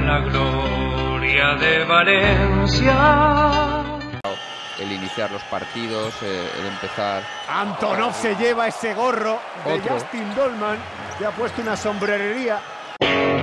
la gloria de Valencia. El iniciar los partidos, el empezar. Antonov se lleva ese gorro de Otro. Justin Dolman, que ha puesto una sombrerería.